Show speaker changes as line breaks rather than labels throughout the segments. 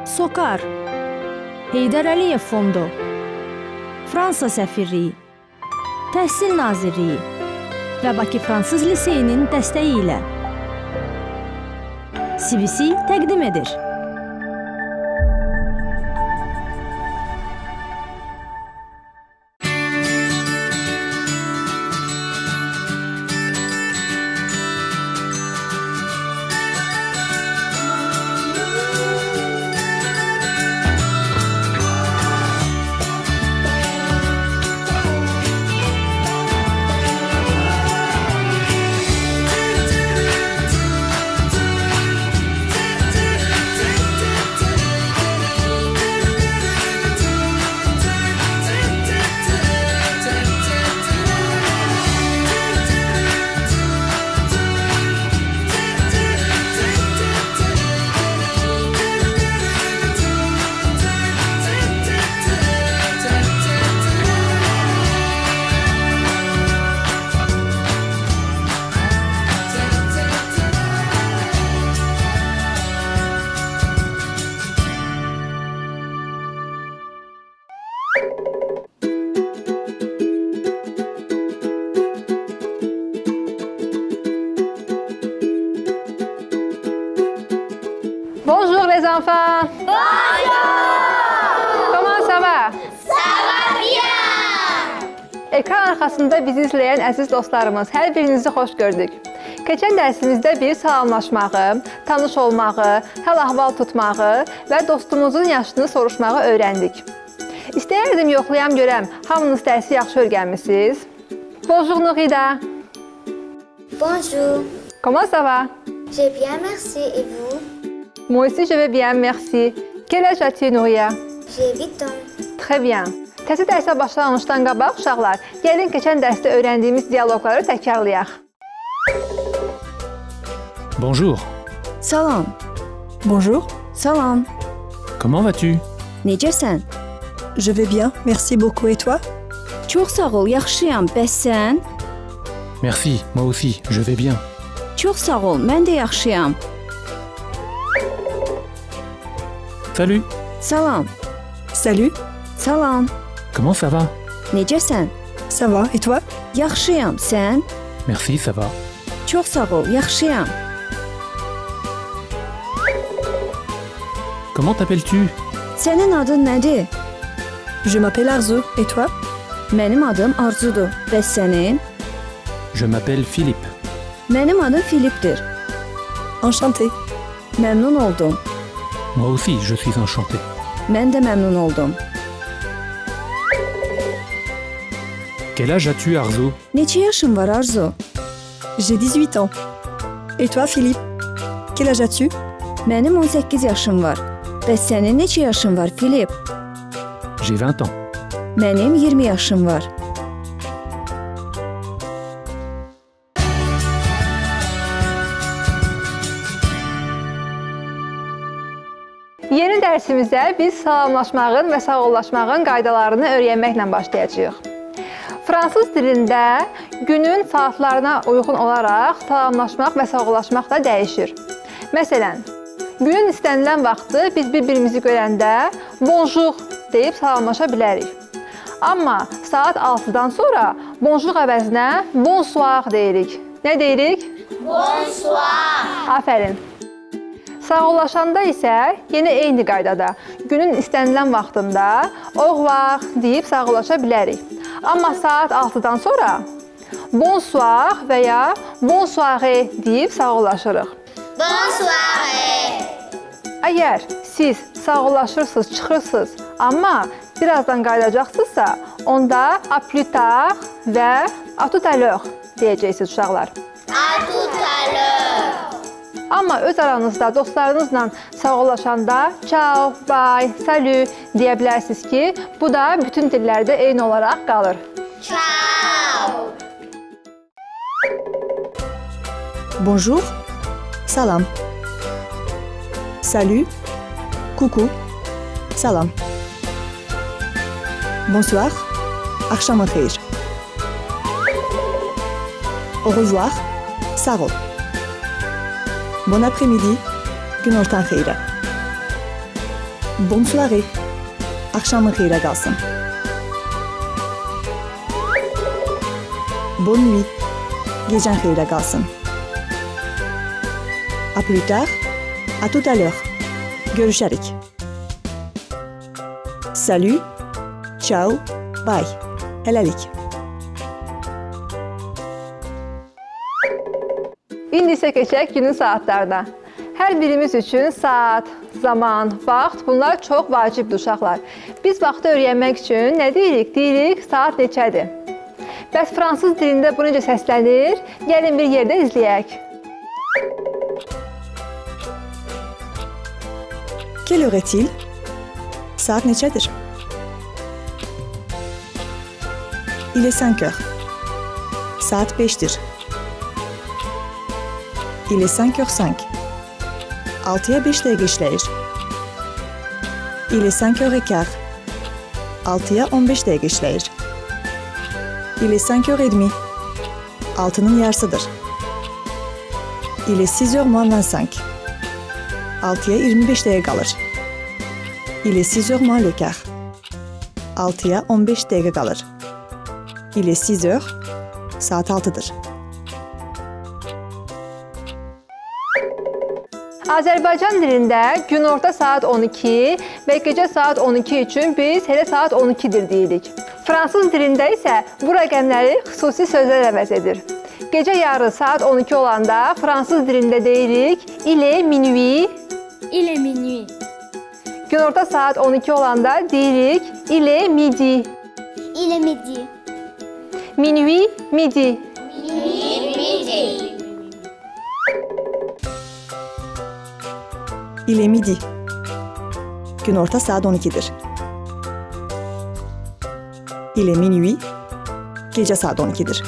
SOCAR, Heydər Əliyev Fondu, Fransa Səfirliyi, Təhsil Nazirliyi və Bakı Fransız Liseyinin dəstəyi ilə CBC təqdim edir.
Bonjour les enfants!
Bonjour!
Comment ça va?
Ça va bien!
Ekran arxasında bizi izləyən əziz dostlarımız, hər birinizi xoş gördük. Keçən dərsimizdə bir salamlaşmağı, tanış olmağı, həl-ahval tutmağı və dostumuzun yaşını soruşmağı öyrəndik. İstəyərdim yoxlayam görəm, hamınız dərsi yaxşı öyrənmisiniz? Bonjour Nourida!
Bonjour!
Comment ça va?
J'ai bien, merci. Et vous?
Moi aussi, je vais bien, merci. Quel âge as-tu, Nouria?
J'ai 8 ans.
Très bien. Təzə dərsə başlanmışdan qabaq, uşaqlar, gəlin keçən dərsdə öyrəndiyimiz dialoqları təkrarlayaq.
Bonjour.
Salam.
Bonjour.
Salam.
Comment vas-tu?
Necəsən?
Je vais bien, merci beaucoup. Et toi?
Çox sağ ol, yaxşıyam. Bəs sən?
Merci, moi aussi, je vais bien.
Çox sağ ol, mən də yaxşıyam.
Salut.
Salam.
Salut.
Salam.
Comment ça va?
Necəsən?
Ça va. Et toi?
Yaxşıyam. Sən?
Merci, ça va.
Çox sağ ol, yaxşıyam.
Comment t'appelles-tu?
Sənin adın nədir?
Je m'appelle Arzu. Et toi?
Mənim adım Arzudur. Bəs sənin?
Je m'appelle Philippe.
Mənim adım Filipdir.
Enchanté.
Məmnun oldum.
Moi aussi, je suis enchanté.
Mən də məmnun oldum.
Quel âge as-tu, Arzu?
Neçə yaşın var Arzu?
J'ai 18 ans. Et toi, Philippe? Quel âge as-tu?
Mənim 18 yaşım var. Bəs sənin neçə yaşın var Filip?
J'ai 20 ans.
Mənim 20 yaşım var.
Yeni dərsimizdə biz salamlaşmağın və sağollaşmağın qaydalarını öyrənməklə başlayacağıq. Fransız dilində günün saatlarına uyğun olaraq salamlaşmaq və sağollaşmaq da dəyişir. Məsələn, günün istənilən vaxtı biz bir-birimizi görəndə bonjour deyib salamlaşa bilərik. Amma saat 6-dan sonra bonjour əvəzinə bonsoir deyirik. Nə deyirik?
Bonsoir!
Afərin. Sağollaşanda isə yenə eyni qaydada günün istənilən vaxtında au revoir deyib sağollaşa bilərik. Amma saat 6-dan sonra bonsoir və ya bonsoiré deyib sağollaşırıq.
Bonsoir!
Əgər siz sağollaşırsınız, çıxırsınız, amma birazdan qayıdacaqsınızsa, onda à plus tard və à tout à l'heure deyəcəksiniz uşaqlar.
À tout à l'heure!
Amma öz aranızda dostlarınızla sağollaşanda ciao, bye, salut deyə bilərsiniz ki, bu da bütün dillərdə eyni olaraq qalır.
Ciao!
Bonjour. Salam. Salut. Coucou. Salam. Bonsoir. Akşam xeyir. Au revoir. Sağ ol. Bon après-midi. Gün ortan xeyrə. Bonne soirée. Akşamın xeyrə qalsın. Bonne nuit. Gecən xeyrə qalsın. À plus tard. À tout à l'heure. Görüşərik. Salut. Ciao. Bye. Hələlik.
İndi isə keçək günün saatlarına. Hər birimiz üçün saat, zaman, vaxt bunlar çox vacibdir uşaqlar. Biz vaxtı öyrənmək üçün nə deyirik? Deyirik saat neçədir? Bəs fransız dilində bu necə səslənir? Gəlin bir yerdə izləyək.
Quelle heure est-il? Saat neçədir? Il est 5 heures. Saat 5'dir. Il est 5h05. 6'ya 5 dəqiqə işləyir. Il est 5h15. 6'ya 15 dəqiqə işləyir. Il est 5h30. 6'nın yarısıdır. Il est 6h moins 25. 6'ya 25 dəqiqə qalır. Il est 6h moins le quart. 6'ya 15 dəqiqə qalır. Il est 6h. Saat 6'dır.
Azərbaycan dilində günorta saat 12 və gecə saat 12 üçün biz elə saat 12-dir deyirik. Fransız dilində isə bu rəqəmləri xüsusi sözlər əvəz edir. Gecə yarı saat 12 olanda fransız dilində deyirik il est minuit.
Il est minuit.
Günorta saat 12 olanda deyirik il est midi.
Il est midi.
Minuit, midi.
Midi.
Il est midi. Günorta saat 12'dir. Il est minuit. Gecə saat 12'dir.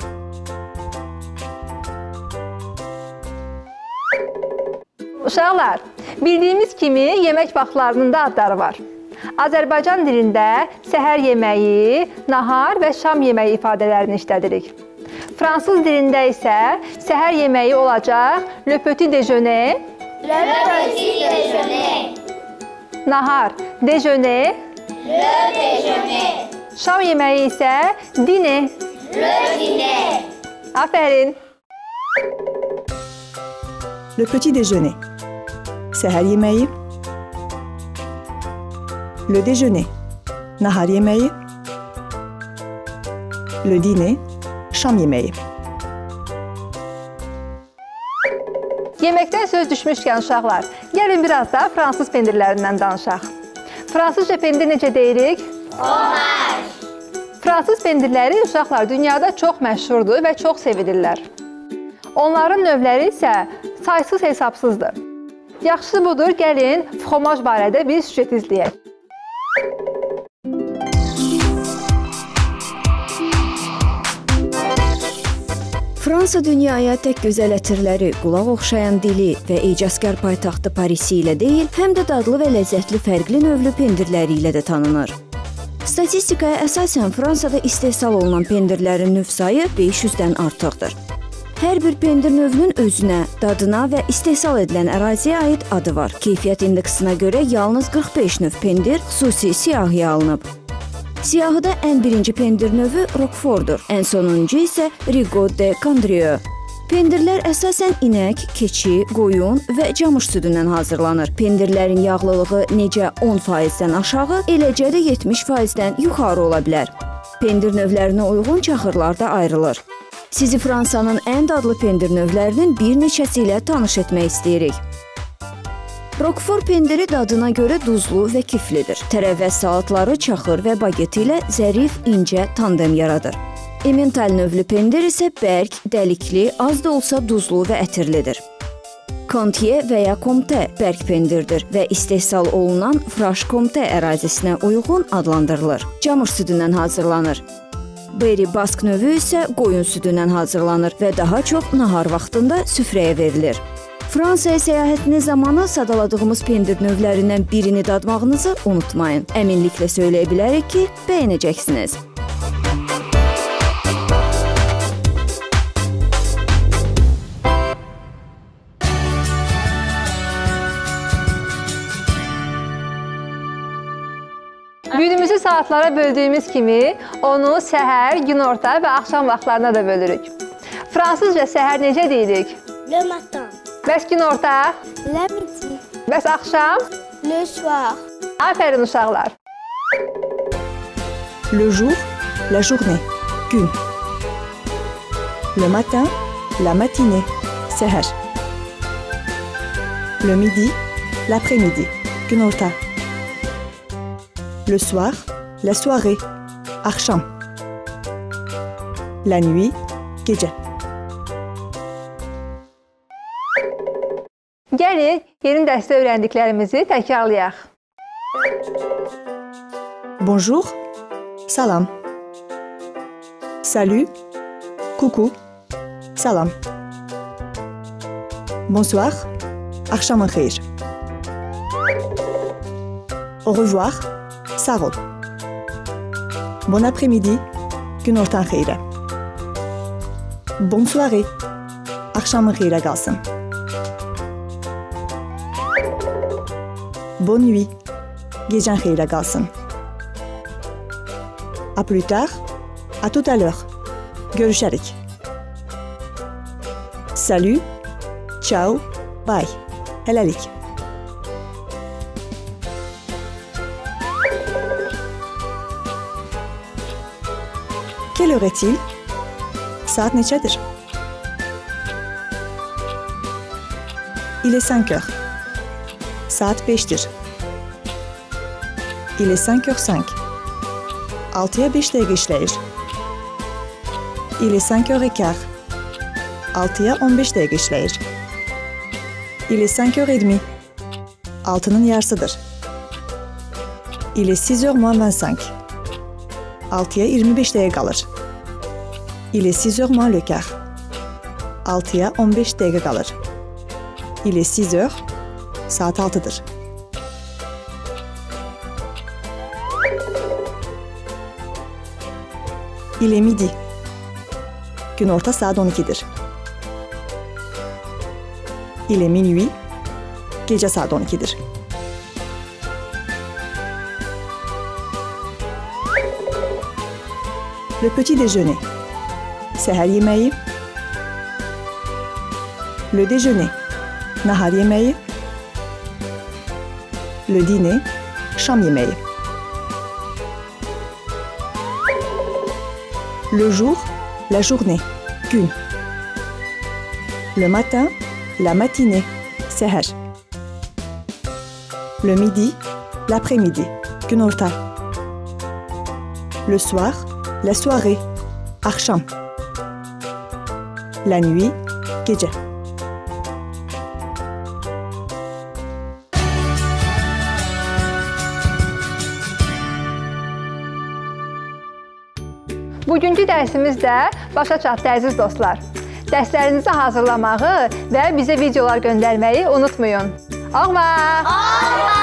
Uşaqlar, bildiyimiz kimi yemək vaxtlarının da adları var. Azərbaycan dilində səhər yeməyi, nahar və şam yeməyi ifadələrini işlədirik. Fransız dilində isə səhər yeməyi olacaq le petit déjeuner,
Le petit déjeuner.
nahar, déjeuner,
Le déjeuner.
şam yeməyi isə dîner.
Le dîner.
Afərin.
Le petit déjeuner. Səhər yeməyi. Le déjeuner. Nahar yeməyi. Le dîner. Şam yeməyi.
Yeməkdən söz düşmüşkən uşaqlar, gəlin biraz da fransız pendirlərindən danışaq. Fransızca pendir necə deyirik?
Fromage.
Fransız pendirləri uşaqlar dünyada çox məşhurdur və çox sevilirlər. Onların növləri isə saysız hesabsızdır. Yaxşısı budur, gəlin fromaj barədə bir süjet izləyək.
Fransa dünyaya tək gözəl ətirləri, qulaq oxşayan dili və ecazkar paytaxtı Parisi ilə deyil, həm də dadlı və ləzzətli fərqli növlü pendirləri ilə də tanınır. Statistikaya əsasən Fransada istehsal olunan pendirlərin növ sayı 500-dən artıqdır. Hər bir pendir növünün özünə, dadına və istehsal edilən əraziyə aid adı var. Keyfiyyət indeksına görə yalnız 45 növ pendir xüsusi siyahıya alınıb. Siyahıda ən birinci pendir növü Roquefortdur, ən sonuncu isə Rigaud de Condrieu. Pendirlər əsasən inək, keçi, qoyun və camış südündən hazırlanır. Pendirlərin yağlılığı necə 10%-dən aşağı, eləcə də 70%-dən yuxarı ola bilər. Pendir növlərinə uyğun çaxırlar da ayrılır. Sizi Fransanın ən dadlı pendir növlərinin bir neçəsi ilə tanış etmək istəyirik. Roquefort pendiri dadına görə duzlu və kiflidir. Tərəvəz salatları, çaxır və baget ilə zərif, incə tandem yaradır. Emmental növlü pendir isə bərk, dəlikli, az da olsa duzlu və ətirlidir. Contier və ya Comté bərk pendirdir və istehsal olunan Franche Comté ərazisinə uyğun adlandırılır. Camış südündən hazırlanır. Berry Basque növü isə qoyun südündən hazırlanır və daha çox nahar vaxtında süfrəyə verilir. Fransaya səyahətiniz zamanı sadaladığımız pendir növlərindən birini dadmağınızı unutmayın. Əminliklə söyləyə bilərik ki, bəyənəcəksiniz.
Günümüzü saatlara böldüyümüz kimi, onu səhər, günorta və axşam vaxtlarına da bölürük. Fransızca səhər necə deyirik?
Le matin.
Bəs günorta?
La midi.
Bəs axşam?
Le soir.
Afərin uşaqlar.
Le jour, la journée, gün. Le matin, la matinée, seher. Le midi, l'après-midi, gün orta. Le soir, la soirée, akşam. La nuit, gece.
Gəlin, yeni dərsdə öyrəndiklərimizi təkrarlayaq.
Bonjour, salam. Salut, coucou, salam. Bonsoir, akşamın xeyir. Au revoir, sağ ol. Bon après-midi, gün ortan xeyrə. Bonne soirée, akşamın xeyrə qalsın. Bonne nuit, gecən xeyrə qalsın. À plus tard, à tout à l'heure. Görüşərik. Salut, ciao, bye. Hələlik. Quelle heure est-il? Saat neçədir? Il est 5 heures. Saat 5'dir. Il est 5h05. 6'ya 5 dəqiqə işləyir. Il est 5h15. 6'ya 15 dəqiqə işləyir. Il est 5h30. 6'nın yarısıdır. Il est 6h moins 25. 6'ya 25 dəqiqə qalır. Il est 6h moins le quart. 6'ya 15 dəqiqə qalır. Il est 6h. Saat 6'dır. Il est midi. Gün orta saat 12'dir. Il est minuit. Gece saat 12'dir. Le petit déjeuner. Səhər yeməyi. Le déjeuner. Nahar yeməyi. Le dîner. Şam yeməyi. Le jour, la journée, gün. Le matin, la matinée, səhər. Le midi, l'après-midi, gün orta. Le soir, la soirée, akşam. La nuit, gece.
Bugünkü dərsimizdə başa çatdı əziz dostlar. Dərslərinizi hazırlamağı və bizə videolar göndərməyi unutmayın. Au revoir!